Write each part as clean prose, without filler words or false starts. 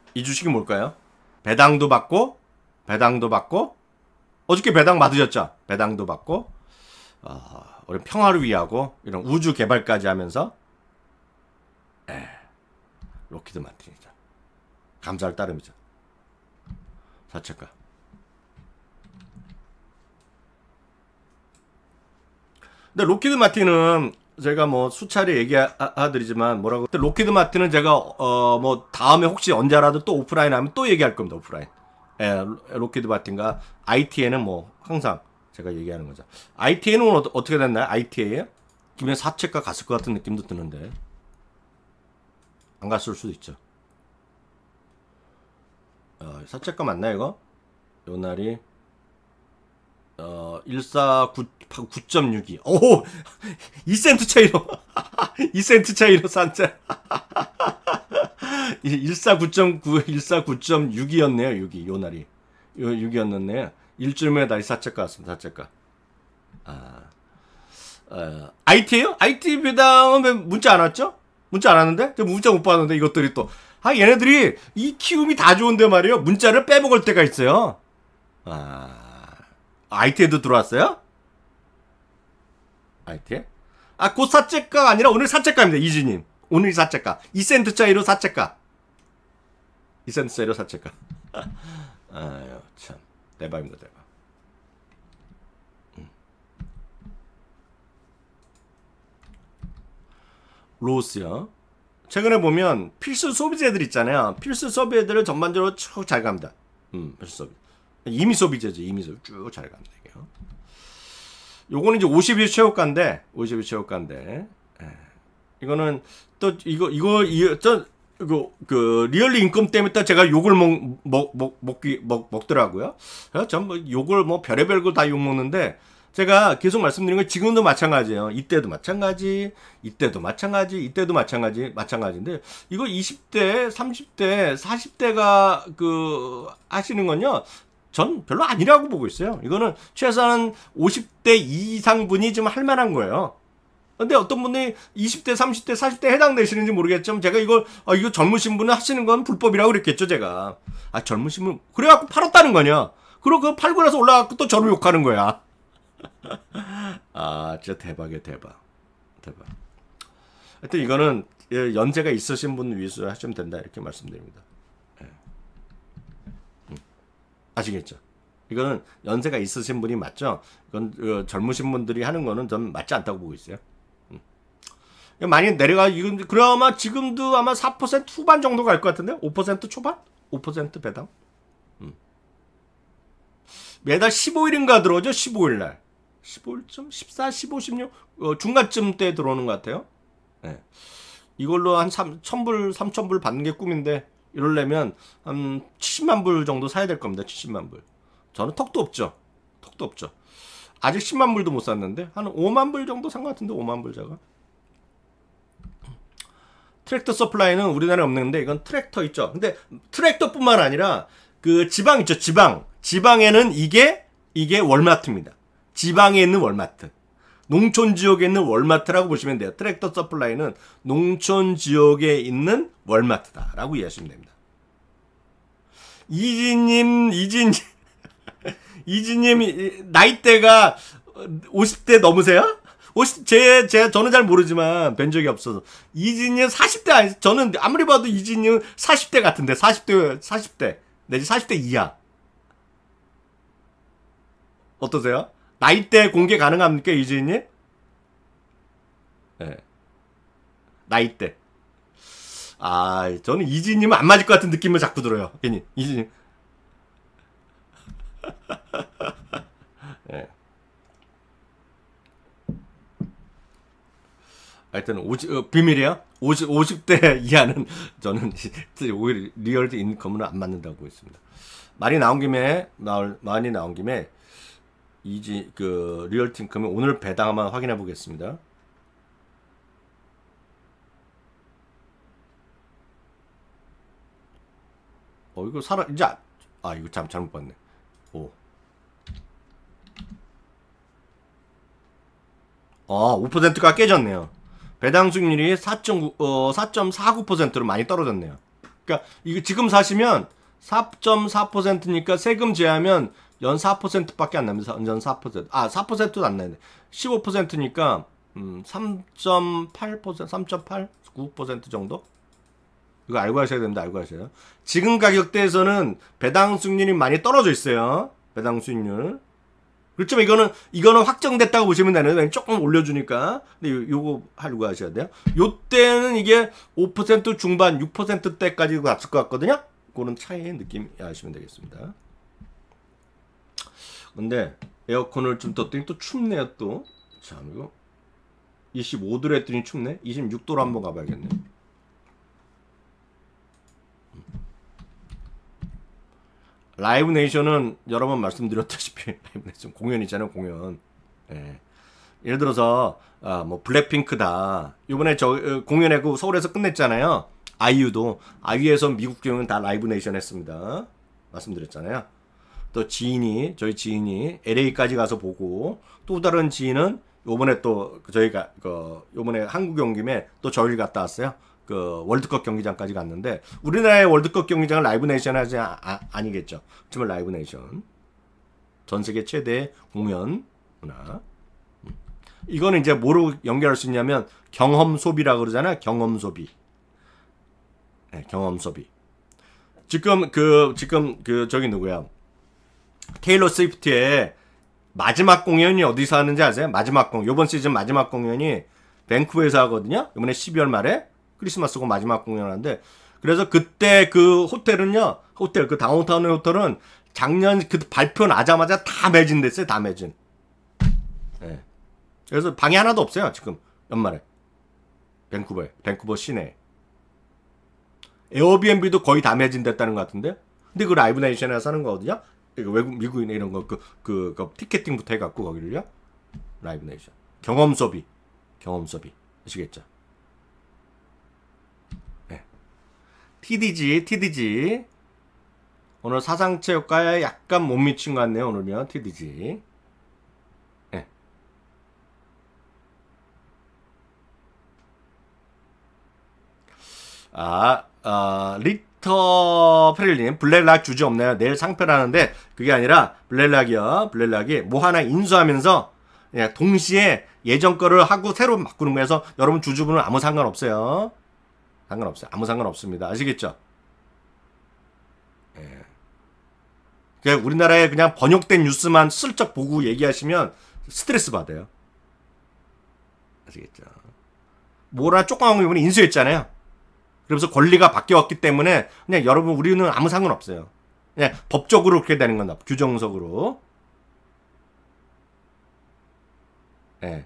이 주식이 뭘까요? 배당도 받고 어저께 배당 받으셨죠? 배당도 받고 우리 평화를 위하고 이런 우주 개발까지 하면서 로키드 마틴이죠. 감사할 따름이죠. 사채가. 근데 로키드 마틴은 제가 뭐 수차례 얘기하드리지만 뭐라고. 근데 로키드 마틴은 제가 뭐 다음에 혹시 언제라도 또 오프라인 하면 또 얘기할 겁니다. 오프라인. 로키드 마틴과 ITA는 뭐 항상 제가 얘기하는 거죠. ITA는 어떻게 됐나요? ITA에 기분에 사채가 갔을 것 같은 느낌도 드는데 안 갔을 수도 있죠. 사채가 맞나 이거? 요 날이 149.62. 오! 2센트 차이로 2센트 차이로 산채 149.9 149.6이었네요. 6이 요 날이 6이었네요. 일주일에 다시 사채가 왔습니다. 사채가. IT에요? IT 배당은 왜 문자 안 왔죠? 문자 안 왔는데? 저 문자 못 받았는데 이것들이 또 얘네들이 이 키움이 다 좋은데 말이에요. 문자를 빼먹을 때가 있어요. IT에도 들어왔어요? IT에? 곧 사채가가 아니라 오늘 사채가입니다. 이지님. 오늘 사채가. 2센트 차이로 사채가. 2센트 차이로 사채가. 아유, 참. 대박입니다, 대박. 로스요. 최근에 보면 필수 소비재들 있잖아요. 필수 소비재들을 전반적으로 쭉 잘 갑니다. 필수 소비. 이미 소비재죠. 이미 소비 쭉 잘 갑니다. 이게요. 요거는 이제 50일 최고가인데, 50일 최고가인데, 이거는 또 그 리얼리 인컴 때문에 또 제가 욕을 먹더라고요. 전 뭐 욕을 뭐 별의별 걸 다 욕 먹는데 제가 계속 말씀드린 건 지금도 마찬가지예요. 이때도 마찬가지, 이때도 마찬가지인데 이거 20대, 30대, 40대가 그 하시는 건요. 전 별로 아니라고 보고 있어요. 이거는 최소한 50대 이상 분이 좀 할 만한 거예요. 근데 어떤 분이 20대, 30대, 40대 해당되시는지 모르겠지만 제가 이거 젊으신 분은 하시는 건 불법이라고 그랬겠죠, 제가. 젊으신 분 그래갖고 팔았다는 거냐? 그리고 그거 팔고 나서 올라가고 또 저를 욕하는 거야. 진짜 대박이야, 대박. 하여튼 이거는 연세가 있으신 분 위해서 하시면 된다 이렇게 말씀드립니다. 아시겠죠? 이거는 연세가 있으신 분이 맞죠? 이건 젊으신 분들이 하는 거는 전 맞지 않다고 보고 있어요. 많이 내려가. 이건 그나마 지금도 아마 4% 후반 정도 갈 것 같은데? 5% 초반? 5% 배당? 매달 15일인가 들어오죠? 15일날. 15일쯤? 14, 15, 16? 중간쯤 때 들어오는 것 같아요. 네. 이걸로 한 1,000불, 3,000불 받는 게 꿈인데, 이러려면 한 70만 불 정도 사야 될 겁니다. 70만 불. 저는 턱도 없죠. 아직 10만 불도 못 샀는데, 한 5만 불 정도 산 것 같은데, 5만 불 제가. 트랙터 서플라이는 우리나라에 없는데 이건 트랙터 있죠. 근데 트랙터뿐만 아니라 그 지방 있죠. 지방에는 이게 월마트입니다. 지방에 있는 월마트. 농촌 지역에 있는 월마트라고 보시면 돼요. 트랙터 서플라이는 농촌 지역에 있는 월마트다라고 이해하시면 됩니다. 이진님 나이대가 50대 넘으세요? 저는 잘 모르지만 뵌 적이 없어서 이진님 40대 아니 저는 아무리 봐도 이진님 40대 같은데 40대 내지 40대 이하 어떠세요? 나이대 공개 가능합니까 이진님? 네. 나이대 저는 이진님은 안 맞을 것 같은 느낌을 자꾸 들어요. 괜히 이진님 네. 하여튼 비밀이야. 50대 이하는 저는 오히려 리얼 인컴은 안 맞는다고 보고 있습니다. 많이 나온 김에 리얼 인컴이 오늘 배당 한번 확인해 보겠습니다. 이거 이제 이거 참 잘못 봤네. 5%가 깨졌네요. 배당 수익률이 4.49%로 많이 떨어졌네요. 그러니까 이거 지금 사시면 4.4%니까 세금 제하면 연 4%밖에 안 납니다. 연 4%. 4%도 안 나네. 15%니까 3.8%, 3.8, 9% 정도? 이거 알고 하셔야 됩니다. 알고 하셔요. 지금 가격대에서는 배당 수익률이 많이 떨어져 있어요. 배당 수익률. 그렇지만 이거는 확정됐다고 보시면 되는데 조금 올려주니까. 근데 요거 하려고 하셔야 돼요. 요때는 이게 5% 중반, 6%대까지 갔을 것 같거든요. 그런 차이의 느낌 아시면 되겠습니다. 근데 에어컨을 좀 떴더니 또 춥네요 또. 참 이거 25도로 했더니 춥네. 26도로 한번 가봐야겠네. 라이브 네이션은 여러 번 말씀드렸다시피 라이브 네이션 공연이잖아요. 공연. 예. 예를 들어서 뭐 블랙핑크다. 이번에 저 공연하고 서울에서 끝냈잖아요. 아이유에서 미국 공연 다 라이브 네이션 했습니다. 말씀드렸잖아요. 또 저희 지인이 LA까지 가서 보고, 또 다른 지인은 요번에 또 저희가 요번에 한국 온 김에 또 저희를 갔다 왔어요. 그 월드컵 경기장까지 갔는데, 우리나라의 월드컵 경기장은 라이브 네이션 하지 아니겠죠. 하지만 라이브 네이션 전 세계 최대 공연 문화. 이거는 이제 뭐로 연결할 수 있냐면 경험 소비라고 그러잖아요. 경험 소비. 네, 경험 소비. 지금 저기 누구야? 테일러 스위프트의 마지막 공연이 어디서 하는지 아세요? 마지막 요번 시즌 마지막 공연이 밴쿠버에서 하거든요. 이번에 12월 말에 크리스마스고 마지막 공연하는데, 그래서 그때 그 호텔은요, 그 다운타운의 호텔은 작년 그 발표 나자마자 다 매진됐어요. 다 매진. 네. 그래서 방이 하나도 없어요. 지금 연말에 밴쿠버 시내. 에어비앤비도 거의 다 매진됐다는 것 같은데. 근데 그 라이브 네이션에서 하는 거거든요. 외국 미국인의 이런 거 그 티켓팅부터 해갖고 거기를요. 라이브 네이션. 경험 소비 아시겠죠? 네. TDG 오늘 사상체육과에 약간 못 미친 것 같네요. 오늘요 TDG. 네. 리터 프릴님, 블랙락 주제 없나요? 내일 상패라는데, 그게 아니라 블랙락이 뭐 하나 인수하면서 동시에 예전 거를 하고 새로 바꾸는 거여서 여러분 주주분은 아무 상관없어요. 아무 상관없습니다. 아시겠죠? 예. 그냥 우리나라에 그냥 번역된 뉴스만 슬쩍 보고 얘기하시면 스트레스 받아요. 아시겠죠? 뭐라 조그만 거 이번에 인수했잖아요. 그러면서 권리가 바뀌었기 때문에 그냥 여러분 우리는 아무 상관없어요. 그냥 법적으로 그렇게 되는 건다. 규정석으로. 예.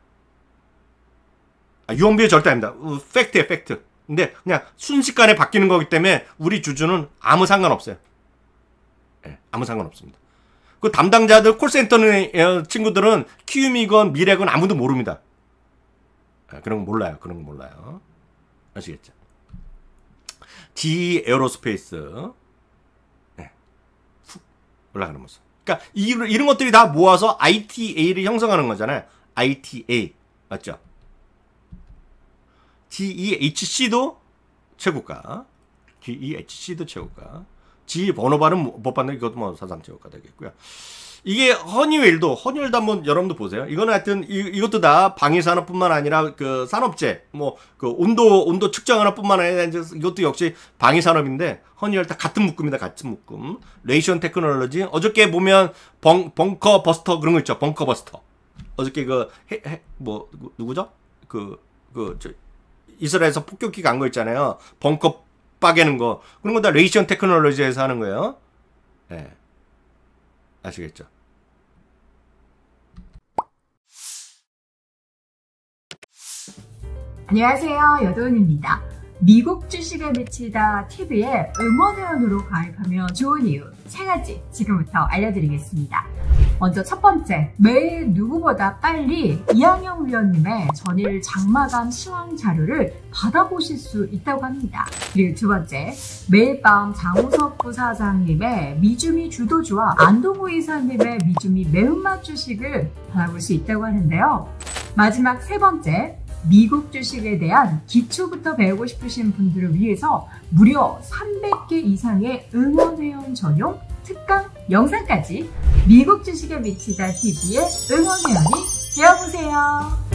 유언비어 절대 아닙니다. 팩트예요, 팩트. 근데 그냥 순식간에 바뀌는 거기 때문에 우리 주주는 아무 상관없어요. 예, 아무 상관없습니다. 그 담당자들 콜센터 친구들은 키움이건 미래건 아무도 모릅니다. 예, 그런 거 몰라요. 아시겠죠? GE 에어로스페이스. 네. 훅 올라가는 모습. 그러니까 이런 것들이 다 모아서 ITA를 형성하는 거잖아요. ITA. 맞죠? GEHC도 최고가. GE 번호 발음 못 받는 이것도 뭐 사상 최고가 되겠고요. 이게 허니웰도 한번 여러분도 보세요. 이거는 하여튼 이것도 다 방위산업뿐만 아니라 그 산업재 뭐 그 온도 측정하는 뿐만 아니라 이것도 역시 방위산업인데, 허니웰 다 같은 묶음이다. 같은 묶음. 레이션 테크놀로지. 어저께 보면 벙커 버스터 그런 거 있죠. 벙커 버스터. 어저께 누구죠? 이스라엘에서 폭격기 간 거 있잖아요. 벙커 빠개는 거. 그런 거 다 레이션 테크놀로지에서 하는 거예요. 예. 네. 아시겠죠? 안녕하세요. 여도은입니다. 미국 주식에 미치다 TV에 응원회원으로 가입하면 좋은 이유 3가지 지금부터 알려드리겠습니다. 먼저 첫 번째, 매일 누구보다 빨리 이항영 위원님의 전일 장마감 시황 자료를 받아보실 수 있다고 합니다. 그리고 두 번째, 매일 밤 장우석 부사장님의 미주미 주도주와 안동우 이사님의 미주미 매운맛 주식을 받아볼 수 있다고 하는데요. 마지막 세 번째, 미국 주식에 대한 기초부터 배우고 싶으신 분들을 위해서 무려 300개 이상의 응원회원 전용 특강 영상까지 미국 주식에 미치다 TV의 응원회원이 되어보세요.